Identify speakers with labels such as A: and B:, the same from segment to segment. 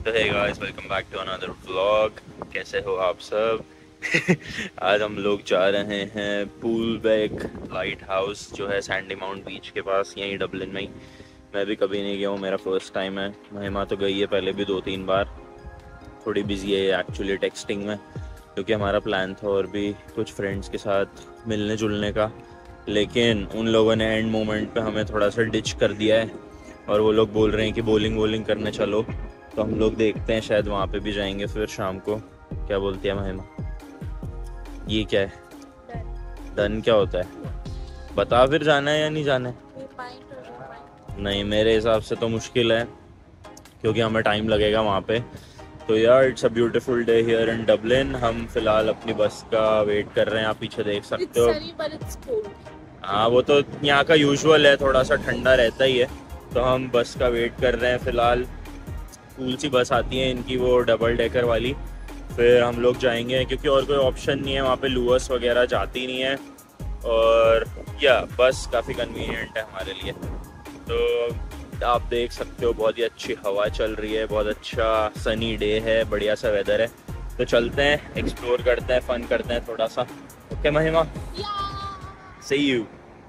A: तो hey guys, welcome back to another vlog. कैसे हो आप सब? आज हम लोग जा रहे हैं पूलबैक लाइट हाउस, जो है सैंडी माउंट बीच के पास, यहीं डबलिन में ही। मैं भी कभी नहीं गया हूँ, मेरा फर्स्ट टाइम है। महिमा तो गई है पहले भी 2-3 बार। थोड़ी बिजी है एक्चुअली टेक्सटिंग में, क्योंकि हमारा प्लान था और भी कुछ फ्रेंड्स के साथ मिलने जुलने का, लेकिन उन लोगों ने एंड मोमेंट पे हमें थोड़ा सा डिच कर दिया है और वो लोग बोल रहे हैं कि बॉलिंग करने चलो। तो हम लोग देखते हैं, शायद वहाँ पे भी जाएंगे फिर शाम को। क्या बोलती है महिमा? ये क्या है? डन क्या होता है? बता, फिर जाना है या नहीं जाना है? नहीं, मेरे हिसाब से तो मुश्किल है, क्योंकि हमें टाइम लगेगा वहाँ पे। तो यार, it's a beautiful day here in Dublin. हम फिलहाल अपनी बस का वेट कर रहे हैं, आप पीछे देख सकते हो। हाँ, वो तो यहाँ का यूजुअल है, थोड़ा सा ठंडा रहता ही है। तो हम बस का वेट कर रहे हैं फिलहाल। कूल सी बस आती है इनकी, वो डबल डेकर वाली। फिर हम लोग जाएंगे, क्योंकि और कोई ऑप्शन नहीं है वहाँ पे, लुअस वगैरह जाती नहीं है। और या बस काफ़ी कन्वीनियंट है हमारे लिए। तो आप देख सकते हो, बहुत ही अच्छी हवा चल रही है, बहुत अच्छा सनी डे है, बढ़िया सा वेदर है। तो चलते हैं, एक्सप्लोर करते हैं, फन करते हैं थोड़ा सा। ओके महिमा, सी यू।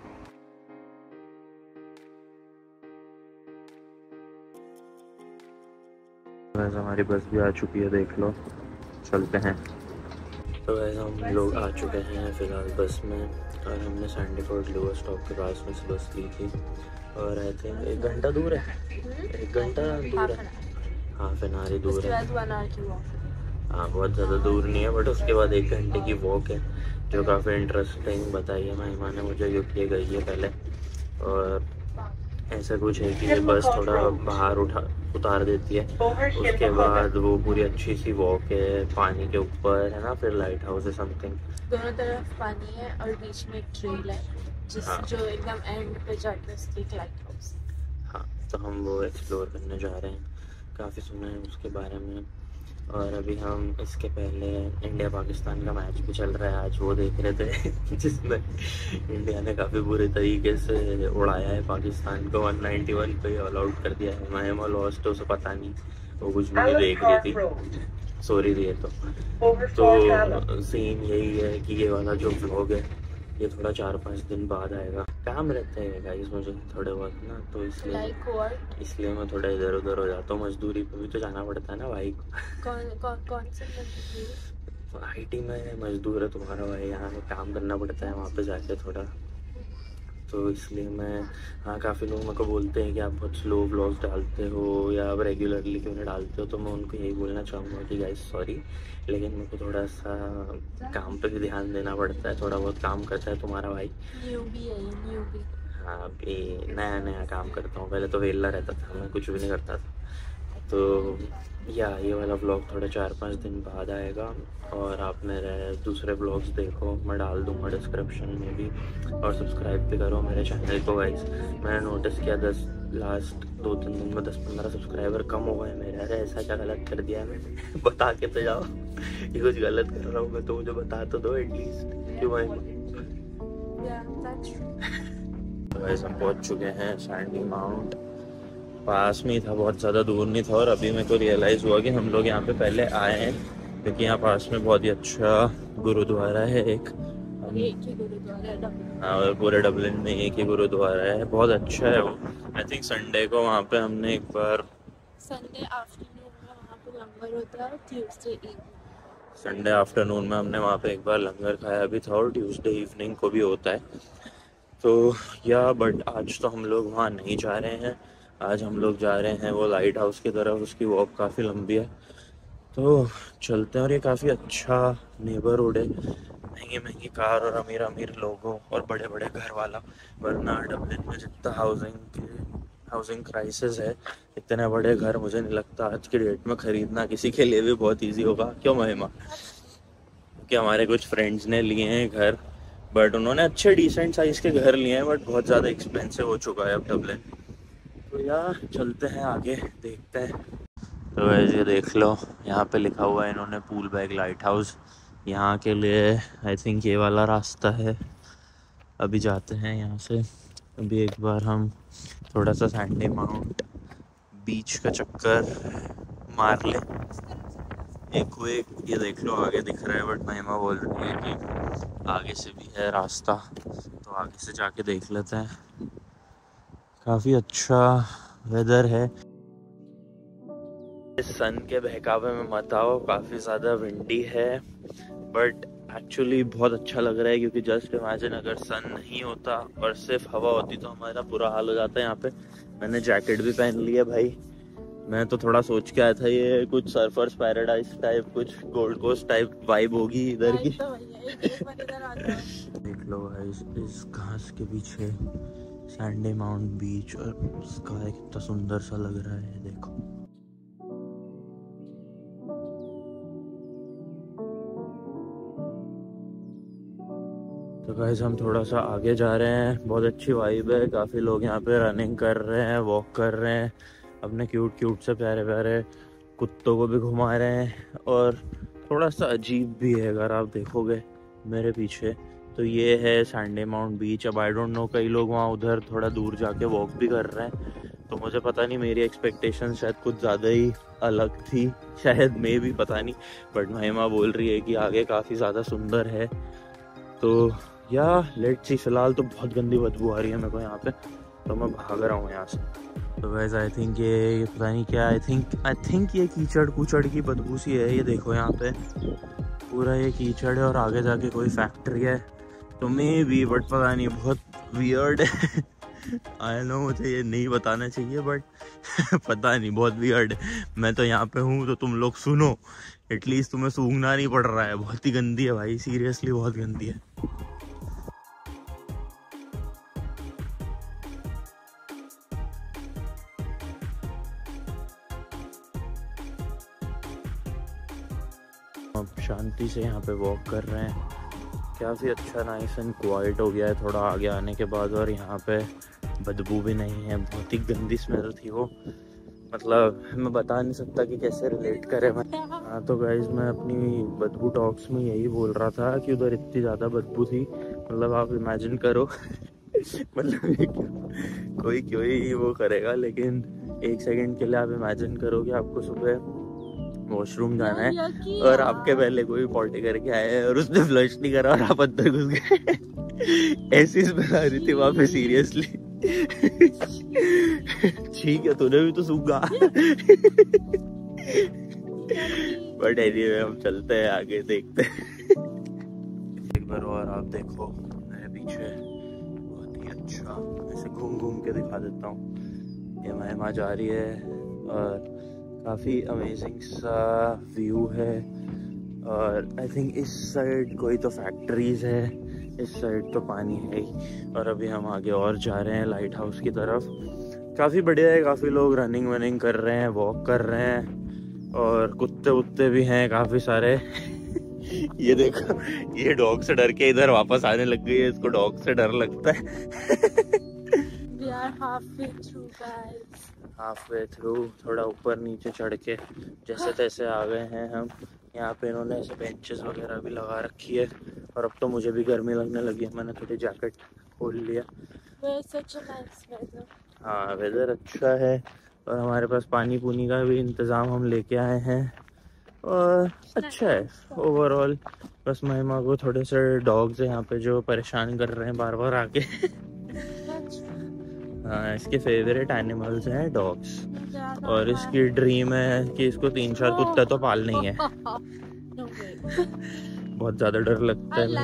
A: वैसे हमारी बस भी आ चुकी है, देख लो। चलते हैं। तो वैसे हम लोग आ चुके हैं फिलहाल बस में, और हमने सैंडीफोर्ड लोअर स्टॉप के पास में से बस ली थी। और आई थिंक 1 घंटा दूर है, 1 घंटा दूर है, हाफ एन आवर ही दूर है। हाँ, बहुत ज़्यादा दूर नहीं है, बट उसके बाद 1 घंटे की वॉक है, जो काफ़ी इंटरेस्टिंग बताई है महिमा ने मुझे, क्योंकि ये गई है पहले। और ऐसा कुछ है कि ये बस थोड़ा बाहर उतार देती है, उसके बाद वो पूरी अच्छी सी वॉक है पानी के ऊपर, है ना। फिर लाइट हाउस है समथिंग,
B: दोनों तरफ पानी है और बीच में एक ट्रेल है,
A: हाँ,
B: जो एकदम एंड पे जाके उसकी एक लाइट हाउस।
A: हाँ। तो हम वो एक्सप्लोर करने जा रहे हैं, काफ़ी सुना है उसके बारे में। और अभी हम इसके पहले इंडिया पाकिस्तान का मैच भी चल रहा है, आज वो देख रहे थे जिसमें इंडिया ने काफ़ी बुरे तरीके से उड़ाया है पाकिस्तान को, 191 पे ऑल आउट कर दिया है। महिमा लॉस्ट तो उसे पता नहीं, वो कुछ भी नहीं देख रही थी, सो रही है। तो सीन यही है कि ये वाला जो व्लॉग है, ये थोड़ा 4-5 दिन बाद आएगा। काम रहते हैं गाइस मुझे थोड़े बहुत ना, तो इसलिए मैं थोड़ा इधर उधर हो जाता हूँ। मजदूरी पे भी तो जाना पड़ता है ना भाई को।
B: कौन से मजदूर?
A: आईटी में मजदूर है तुम्हारा भाई, यहाँ काम करना पड़ता है वहाँ पे जाके थोड़ा। तो इसलिए मैं, हाँ, काफ़ी लोग मेरे को बोलते हैं कि आप बहुत स्लो व्लॉग्स डालते हो, या आप रेगुलरली क्यों नहीं डालते हो। तो मैं उनको यही बोलना चाहूँगा कि गाइस सॉरी, लेकिन मेरे को थोड़ा सा काम पे भी ध्यान देना पड़ता है, थोड़ा बहुत काम करता है तुम्हारा भाई।
B: न्यूबी है ये, न्यूबी।
A: हाँ, अभी नया नया काम करता हूँ, पहले तो वेला रहता था, मैं कुछ भी नहीं करता था। तो या ये वाला व्लॉग थोड़े 4-5 दिन बाद आएगा, और आप मेरे दूसरे व्लॉग्स देखो, मैं डाल दूँगा डिस्क्रिप्शन में भी। और सब्सक्राइब भी करो मेरे चैनल को गाइस। मैंने नोटिस किया लास्ट 2-3 दिन में 10-15 सब्सक्राइबर कम हो गए मेरे। अरे ऐसा क्या गलत कर दिया है मैंने? बता के तो जाओ कि कुछ गलत कर रहा हूँ मैं, तो मुझे बता तो दो एटलीस्ट। क्यों भाई? तो गाइस, हम पहुँच चुके हैं सैंडी माउंट। पास में ही था, बहुत ज़्यादा दूर नहीं था। और अभी मेरे को रियलाइज़ हुआ कि हम लोग यहाँ पे पहले आए हैं, क्योंकि यहाँ पास में बहुत ही अच्छा गुरुद्वारा है एक
B: ही गुरुद्वारा है।
A: हाँ, और पूरे डबलिन में एक ही गुरुद्वारा है, बहुत अच्छा है वो। आई थिंक संडे को वहाँ पे हमने एक बार,
B: संडे आफ्टरनून में वहाँ पे लंगर होता है, ट्यूसडे इवनिंग।
A: संडे आफ्टरनून में हमने वहाँ पे एक बार लंगर खाया भी था, और ट्यूसडे इवनिंग को भी होता है। तो या बट आज तो हम लोग वहाँ नहीं जा रहे हैं। आज हम लोग जा रहे हैं वो लाइट हाउस की तरफ, उसकी वॉक काफ़ी लंबी है, तो चलते हैं। और ये काफ़ी अच्छा नेबरहुड है, महंगी महंगी कार और अमीर अमीर लोगों और बड़े बड़े घर वाला। वरना डबलिन में जितना हाउसिंग क्राइसिस है, इतने बड़े घर मुझे नहीं लगता आज की डेट में खरीदना किसी के लिए भी बहुत इजी होगा। क्यों महिमा? कि हमारे कुछ फ्रेंड्स ने लिए हैं घर, बट उन्होंने अच्छे डिसेंट साइज़ के घर लिए हैं, बट बहुत ज़्यादा एक्सपेंसिव हो चुका है अब डबलिन। तो यार चलते हैं आगे, देखते हैं। तो वैसे ये देख लो, यहाँ पे लिखा हुआ है इन्होंने पूलबैक लाइट हाउस। यहाँ के लिए आई थिंक ये वाला रास्ता है। अभी जाते हैं यहाँ से। अभी एक बार हम थोड़ा सा सैंडी माउंट बीच का चक्कर मार ले एक को एक। ये देख लो आगे दिख रहा है, बट महिमा बोल रही है कि आगे से भी है रास्ता, तो आगे से जाके देख लेते हैं। काफ़ी अच्छा वेदर है। इस सन के बहकावे में मत आओ, काफ़ी ज़्यादा विंडी है, बट एक्चुअली बहुत अच्छा लग रहा है, क्योंकि जस्ट इमेजिन अगर सन नहीं होता और सिर्फ हवा होती तो हमारा बुरा हाल हो जाता है यहाँ पे। मैंने जैकेट भी पहन लिया भाई। मैं तो थोड़ा सोच के आया था ये कुछ सर्फर्स पैराडाइज टाइप, कुछ गोल्ड कोस्ट टाइप वाइब होगी इधर की। देख लो भाई इस घास के पीछे सैंडी माउंट बीच, और स्काई कितना सुंदर सा लग रहा है देखो। तो गाइस हम थोड़ा सा आगे जा रहे हैं, बहुत अच्छी वाइब है, काफ़ी लोग यहाँ पे रनिंग कर रहे हैं, वॉक कर रहे हैं, अपने क्यूट क्यूट से प्यारे प्यारे कुत्तों को भी घुमा रहे हैं। और थोड़ा सा अजीब भी है अगर आप देखोगे मेरे पीछे, तो ये है सैंडी माउंट बीच। अब आई डोंट नो, कई लोग वहाँ उधर थोड़ा दूर जाके वॉक भी कर रहे हैं, तो मुझे पता नहीं, मेरी एक्सपेक्टेशन शायद कुछ ज़्यादा ही अलग थी, शायद मैं भी पता नहीं, बट महिमा बोल रही है कि आगे काफ़ी ज़्यादा सुंदर है। तो या लेट्स सी, फिलहाल तो बहुत गंदी बदबू आ रही है मेरे को यहाँ पे, तो मैं भाग रहा हूँ यहाँ से। तो वैसे आई थिंक ये पता नहीं क्या, आई थिंक ये कीचड़ कुचड़ की बदबू सी है। ये देखो यहाँ पे पूरा ये कीचड़ है और आगे जाके कोई फैक्ट्री है, तो मे बी, बट पता नहीं, बहुत वियर्ड है। आई नो मुझे ये नहीं बताना चाहिए, बट पता नहीं, बहुत वियर्ड है। मैं तो यहाँ पे हूँ तो तुम लोग सुनो, एटलीस्ट तुम्हें सूंघना नहीं पड़ रहा है। बहुत ही गंदी है भाई, सीरियसली बहुत गंदी है। अब शांति से यहाँ पे वॉक कर रहे हैं, काफ़ी अच्छा नाइस एंड क्वाइट हो गया है थोड़ा आगे आने के बाद, और यहाँ पे बदबू भी नहीं है। बहुत ही गंदी स्मेल थी वो, मतलब मैं बता नहीं सकता कि कैसे रिलेट करें मैं। हाँ तो गाइज मैं अपनी बदबू टॉक्स में यही बोल रहा था कि उधर इतनी ज़्यादा बदबू थी, मतलब आप इमेजिन करो मतलब कोई क्यों ही वो करेगा, लेकिन एक सेकंड के लिए आप इमेजिन करो कि आपको सुबह वॉशरूम जाना है और आपके पहले कोई पॉटी करके आया है और उसने फ्लश नहीं करा और आप अंदर घुस गए। ऐसी स्मेल आ रही थी वहां पे, सीरियसली। ठीक है, तूने भी तो सूखा। बट एनीवे हम चलते हैं आगे, देखते हैं। एक बार और आप देखो मेरे पीछे, बहुत ही अच्छा, ऐसे घूम घूम के दिखा देता हूँ। ये महिमा जा रही है और काफ़ी अमेजिंग सा व्यू है, और आई थिंक इस साइड कोई तो फैक्ट्रीज है, इस साइड तो पानी है ही। और अभी हम आगे और जा रहे हैं लाइट हाउस की तरफ। काफ़ी बढ़िया है, काफ़ी लोग रनिंग वनिंग कर रहे हैं, वॉक कर रहे हैं, और कुत्ते उत्ते भी हैं काफ़ी सारे। ये देखो, ये डॉग से डर के इधर वापस आने लग गई है, इसको डॉग से डर लगता है।
B: We are halfway through, guys.
A: Halfway through, थोड़ा ऊपर नीचे चढ़ के जैसे तैसे आ गए हैं हम। यहाँ पे इन्होंने ऐसे बेंचेस वगैरह भी लगा रखी है, और अब तो मुझे भी गर्मी लगने लगी है, मैंने थोड़ी जैकेट खोल लिया।
B: Such a nice weather.
A: हाँ वेदर अच्छा है, और हमारे पास पानी पूनी का भी इंतज़ाम हम लेके आए हैं, और अच्छा है ओवरऑल। बस महिमा को थोड़े से डॉग्स हैं यहाँ पे जो परेशान कर रहे हैं बार बार आके। हाँ, इसके फेवरेट एनिमल्स हैं डॉग्स, और इसकी ड्रीम है कि इसको 3-4 कुत्ते तो पालने ही है। बहुत ज़्यादा डर लगता है।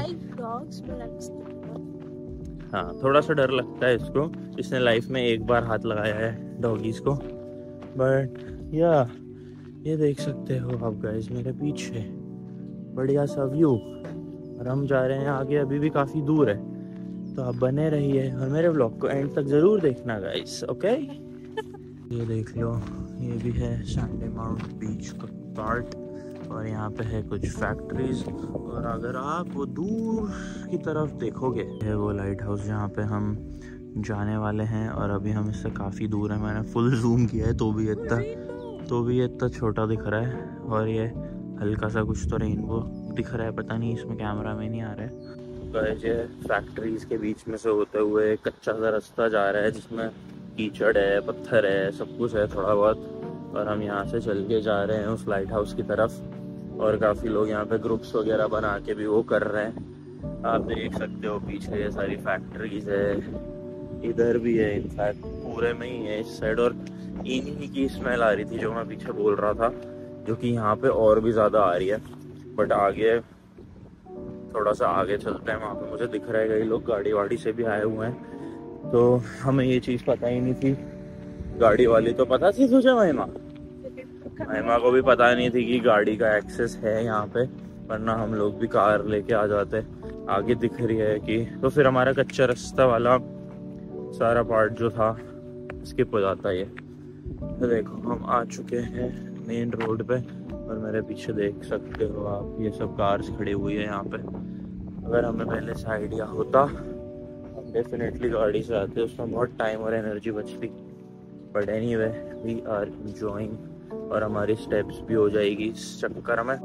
A: हाँ थोड़ा सा डर लगता है इसको, इसने लाइफ में एक बार हाथ लगाया है डॉगीज को, बट या ये देख सकते हो आप गाइस मेरे पीछे बढ़िया सा व्यू। और हम जा रहे हैं आगे, अभी भी काफ़ी दूर है, तो आप बने रहिए और मेरे व्लॉग को एंड तक ज़रूर देखना गाइस, ओके। ये देख लो, ये भी है सैंडी माउंट बीच का पार्ट, और यहाँ पे है कुछ फैक्ट्रीज, और अगर आप वो दूर की तरफ देखोगे है वो लाइट हाउस जहाँ पे हम जाने वाले हैं, और अभी हम इससे काफ़ी दूर हैं। मैंने फुल जूम किया है तो भी ये इतना छोटा दिख रहा है, और ये हल्का सा कुछ तो रेनबो दिख रहा है, पता नहीं इसमें कैमरा में नहीं आ रहा है। ये फैक्ट्रीज के बीच में से होते हुए कच्चा सा रास्ता जा रहा है, जिसमें कीचड़ है, पत्थर है, सब कुछ है थोड़ा बहुत, और हम यहाँ से चल के जा रहे हैं उस लाइट हाउस की तरफ। और काफ़ी लोग यहाँ पे ग्रुप्स वगैरह बना के भी वो कर रहे हैं। आप देख सकते हो पीछे ये सारी फैक्ट्रीज है, इधर भी है, इनफैक्ट पूरे में ही है इस साइड। और इन्हीं की स्मेल आ रही थी जो मैं पीछे बोल रहा था, जो कि यहाँ पे और भी ज़्यादा आ रही है। बट आगे थोड़ा सा आगे चलते हैं, वहाँ पे मुझे दिख रहा है कई लोग गाड़ी वाड़ी से भी आए हुए हैं। तो हमें ये चीज़ पता ही नहीं थी। गाड़ी वाली तो पता थी तुझे महिमा? महिमा को भी पता नहीं थी कि गाड़ी का एक्सेस है यहाँ पे, वरना हम लोग भी कार लेके आ जाते। आगे दिख रही है कि तो फिर हमारा कच्चा रास्ता वाला सारा पार्ट जो था स्किप हो जाता है। ये तो देखो हम आ चुके हैं मेन रोड पे, और मेरे पीछे देख सकते हो आप ये सब कार्स खड़ी हुई है यहाँ पे। अगर हमें पहले से आइडिया होता हम डेफिनेटली गाड़ी से आते, उसमें बहुत टाइम और एनर्जी बचती। But anyway we are enjoying, और हमारी स्टेप्स भी हो जाएगी इस चक्कर में।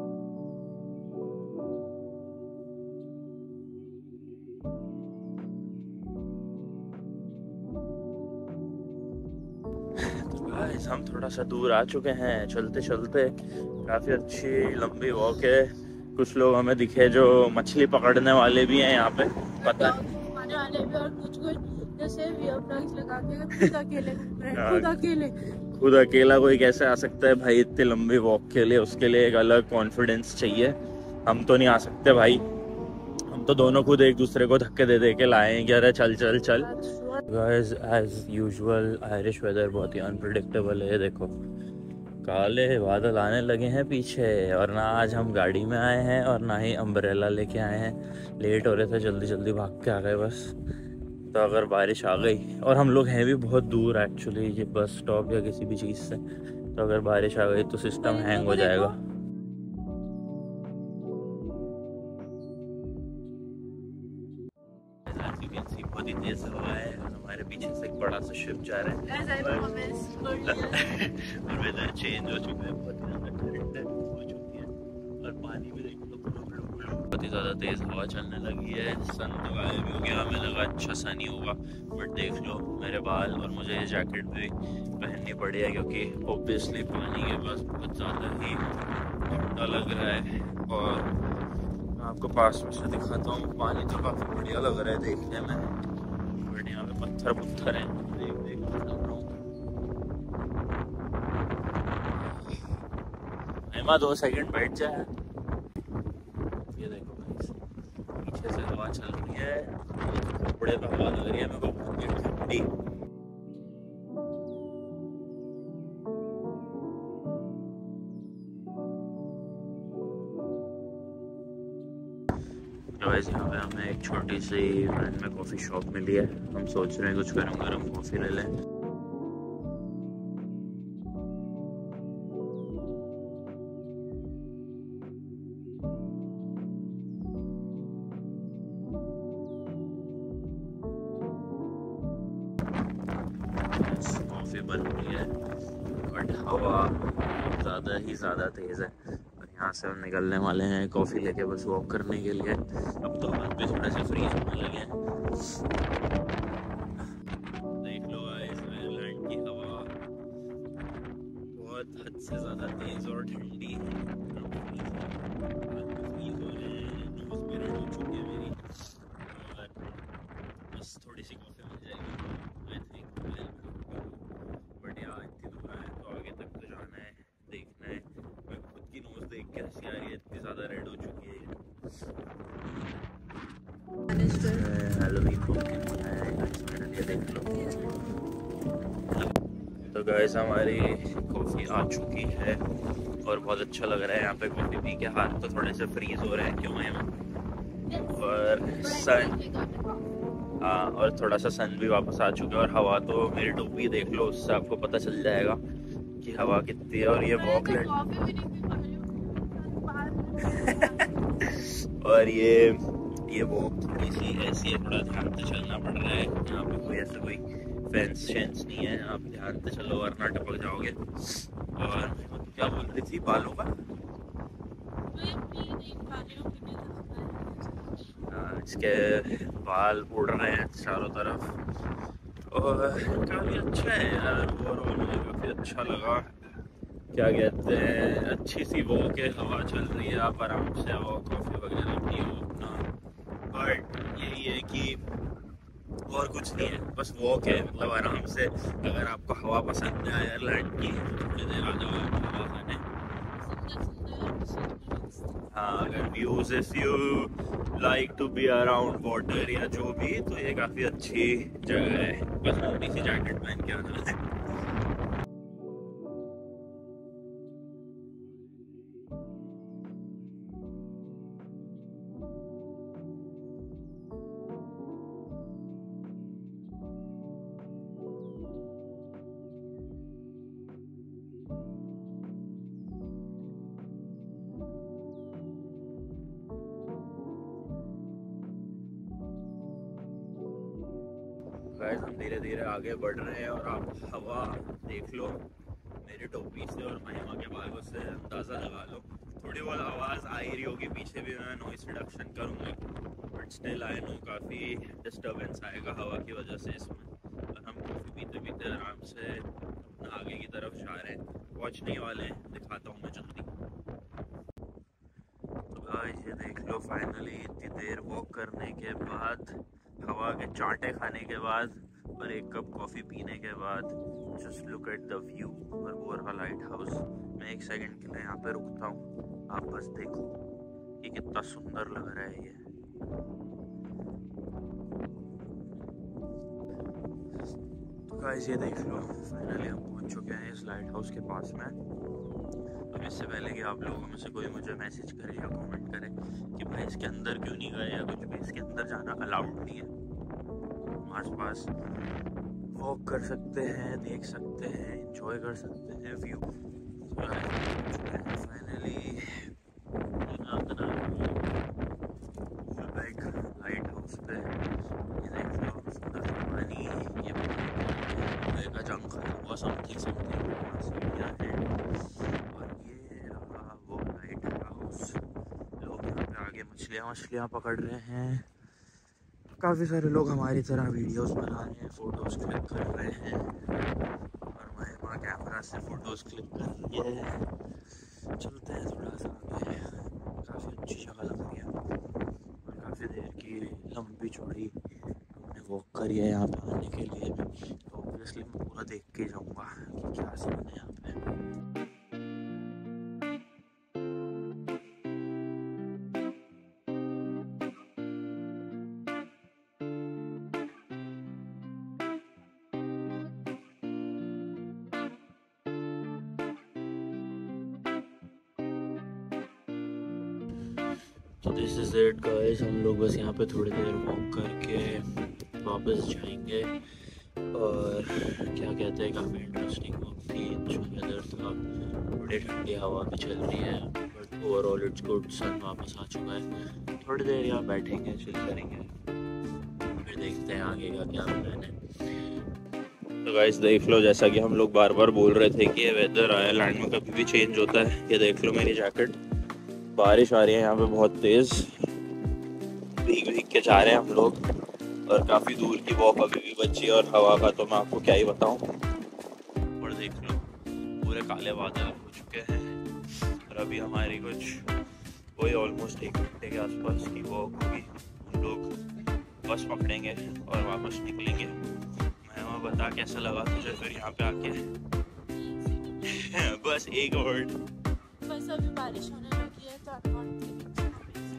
A: हम थोड़ा सा दूर आ चुके हैं चलते चलते। काफ़ी अच्छी लंबी वॉक है। कुछ लोग हमें दिखे जो मछली पकड़ने वाले भी हैं यहाँ पे, पता है।
B: वाले भी, और कुछ जैसे लगा के
A: खुद अकेला कोई कैसे आ सकता है भाई इतनी लंबी वॉक के लिए? उसके लिए एक अलग कॉन्फिडेंस चाहिए। हम तो नहीं आ सकते भाई, हम तो दोनों खुद एक दूसरे को धक्के दे दे के लाए कि अरे चल चल चल। Guys as usual Irish weather बहुत ही अनप्रिडिक्टेबल है। देखो काले बादल आने लगे हैं पीछे, और ना आज हम गाड़ी में आए हैं और ना ही अम्ब्रेला लेके आए हैं। लेट हो रहे थे, जल्दी जल्दी भाग के आ गए बस। तो अगर बारिश आ गई, और हम लोग हैं भी बहुत दूर एक्चुअली ये बस स्टॉप या किसी भी चीज़ से, तो अगर बारिश आ गई तो सिस्टम हैंग हो जाएगा। बहुत ही तेज हवा है, हमारे पीछे से एक बड़ा सा शिप जा रहा है और वेदर चेंज हो चुका है, बहुत ही ज़्यादा ठंड हो चुकी है। और पानी भी देख लो, बहुत ही ज़्यादा तेज हवा चलने लगी है। सन तो गायब भी हो गया, हमें लगा अच्छा सा नहीं होगा, बट देख लो मेरे बाल। और मुझे ये जैकेट भी पहननी पड़ी है क्योंकि ऑब्वियसली पानी के पास बहुत ज़्यादा ही ठंडा लग रहा है। और मैं आपको पास में से दिखाता हूँ, पानी तो काफ़ी बढ़िया लग रहा है देखने में, बट यहाँ पे पत्थर पुत्थर हैं, देख देख रहा हूँ। महिमा 2 सेकंड बैठ जाए। ये देखो पीछे से हवा चल रही है, कपड़े पे हवा लग रही है मेरे को बहुत ठंडी। वैसे यहाँ पे हमें एक छोटी सी ब्रांड में कॉफ़ी शॉप मिली है। हम सोच रहे हैं कुछ गरम गरम कॉफ़ी ले लें। कॉफ़ी बन रही है, बट हवा ज़्यादा तेज़ है। यहाँ से हम निकलने वाले हैं कॉफ़ी लेके बस वॉक करने के लिए। अब तो हाथ भी थोड़े से फ्रीज होने लगे हैं। देख लो आइसलैंड की हवा बहुत हद से ज़्यादा तेज़ और ठंडी है। बस थोड़ी सी कॉफ़ी मिल जाएगी आई थिंक, बट यार इतनी दूर है तो आगे तक तो जाना है, देखना है। की नोज देख के हंसी आ रही है, इतनी ज़्यादा रेड हो चुकी है। ये देख लो। तो गाइस हमारी कॉफ़ी आ चुकी है और बहुत अच्छा लग रहा है यहाँ पे कॉफ़ी पी के। हाथ तो थोड़े से फ्रीज हो रहे हैं क्यों है, और सन और थोड़ा सा सन भी वापस आ चुका है। और हवा तो मेरी टोपी देख लो, उससे आपको पता चल जाएगा कि हवा कितनी है। और ये वॉकलैंड और ये वॉक थोड़ी सी ऐसी है, थोड़ा ध्यान से चलना पड़ रहा है। यहाँ पे कोई ऐसा कोई फेंस शेंस नहीं है, आप ध्यान से चलो वरना टपक जाओगे। और क्या बोल रही थी बालों का? इसके बाल उड़ रहे हैं चारों तरफ और काफ़ी अच्छा है यार। ओवरऑल मुझे काफ़ी अच्छा लगा। क्या कहते हैं, अच्छी सी वॉक है, हवा चल रही है, आप आराम से आओ, कॉफ़ी वगैरह पियो अपना। बट यही है कि और कुछ नहीं है, बस वॉक है, मतलब आराम से। अगर आपको हवा पसंद है आयरलैंड की तो थोड़ी देर आ जाओ हवा खाने। हाँ, अगर views, if you like to be around water या जो भी, तो ये काफ़ी अच्छी जगह है। बस मोटी सी जैकेट पहन के आना है। गाइस, हम धीरे धीरे आगे बढ़ रहे हैं और आप हवा देख लो। मेरी टोपी से और महिमा के बालों से अंदाज़ा लगा लो। थोड़ी बहुत आवाज़ आ ही रही होगी पीछे भी, मैं नॉइस रिडक्शन करूँगा, बट स्टिल आई नो काफ़ी डिस्टर्बेंस आएगा हवा की वजह से इसमें। और हम कॉफ़ी पीते पीते आराम से अपना आगे की तरफ जा रहे हैं, पहुँचने वाले हैं, दिखाता हूँ मैं जल्दी। तो गाइस, ये देख लो, फाइनली इतनी देर वॉक करने के बाद, हवा के चांटे खाने के बाद और एक कप कॉफ़ी पीने के बाद, just look at the view बरबोरा लाइट हाउस। मैं एक सेकंड के लिए यहाँ पे रुकता हूँ, आप बस देखो कि कितना सुंदर लग रहा है ये। तो गाइस, ये देख लो, फाइनली हम पहुँच चुके हैं इस लाइट हाउस के पास में। अब इससे पहले कि आप लोगों में से कोई मुझे मैसेज करे या कमेंट करे कि भाई इसके अंदर क्यों नहीं गए या कुछ भी, इसके अंदर जाना अलाउड नहीं है। आस पास वॉक कर सकते हैं, देख सकते हैं, एंजॉय कर सकते हैं व्यू। फाइनली लाइट हाउस पे, ये देख लो, सुंदर पानी, ये का जंग खत्म हुआ, समथिंग है। और ये रहा वो लाइट हाउस। लोग यहाँ पे आगे मछलियाँ पकड़ रहे हैं। काफ़ी सारे लोग हमारी तरह वीडियोस बना रहे हैं, फ़ोटोज़ क्लिक कर रहे हैं, और महिमा कैमरा से फ़ोटोज़ क्लिक कर रही है। चलते हैं थोड़ा सा आगे, काफ़ी अच्छी जगह लग रही है और काफ़ी देर की लंबी चौड़ी हमने वॉक करी है यहाँ पे आने के लिए भी, तो ऑब्वियसली मैं पूरा देख के जाऊँगा कि क्या सीन है यहाँ पे। तो दिस इज़ इट गाइस, हम लोग बस यहाँ पे थोड़ी देर वॉक करके वापस जाएंगे। और क्या कहते हैं, काफ़ी इंटरेस्टिंग वॉक थी, अच्छा वेदर था, बड़ी ठंडी हवा भी चल रही है, but overall it's good. Sun वापस आ चुका है, थोड़ी देर यहाँ बैठेंगे, चिल करेंगे, फिर देखते हैं आगे का क्या प्लान है। तो गाइस, देख लो, जैसा कि हम लोग बार बार बोल रहे थे कि ये वेदर आयरलैंड में कभी भी चेंज होता है। ये देख लो मेरी जैकेट, बारिश आ रही है यहाँ पे बहुत तेज़, भीग भीग के जा रहे हैं हम लोग, और काफ़ी दूर की वॉक अभी भी बची है, और हवा का तो मैं आपको क्या ही बताऊँ। और देख लो, पूरे काले बादल हो चुके हैं, और अभी हमारी कोई ऑलमोस्ट 1 घंटे के आसपास की वॉक होगी। हम लोग बस पकड़ेंगे और वापस निकलेंगे। मैं बता कैसा लगा तुझे फिर यहाँ पे आके? बस एक वर्ड,
B: बस अभी बारिश होने लगी है तो I'm not thinking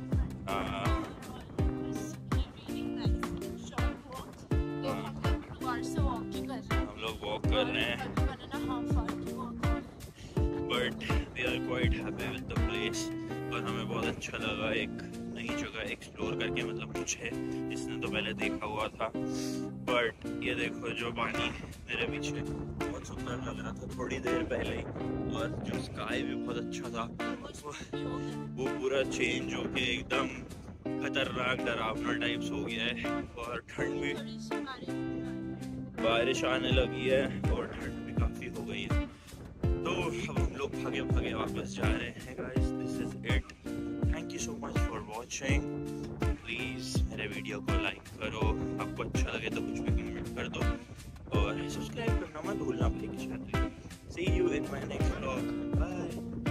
A: हम लोग वॉक कर रहे हैं, but we are quite happy with the place. और हमें बहुत अच्छा लगा एक नई जगह एक्सप्लोर करके, मतलब मुझे इसने तो पहले देखा हुआ था, बट ये देखो जो पानी मेरे पीछे, बहुत सुंदर लग रहा था थोड़ी देर पहले ही, और जो स्काई भी बहुत अच्छा था, वो पूरा चेंज होके एकदम खतरनाक डरावना टाइप्स हो गया है, और ठंड भी, बारिश आने लगी है और ठंड भी काफ़ी हो गई है। तो अब हम लोग भागे भागे वापस जा रहे हैं guys, this is it, thank you so much for watching. Please मेरे वीडियो को लाइक करो, आपको अच्छा लगे तो कुछ भी कमेंट कर दो, और सब्सक्राइब करना मत भूलना भाई के channel. See you in my next vlog. Bye.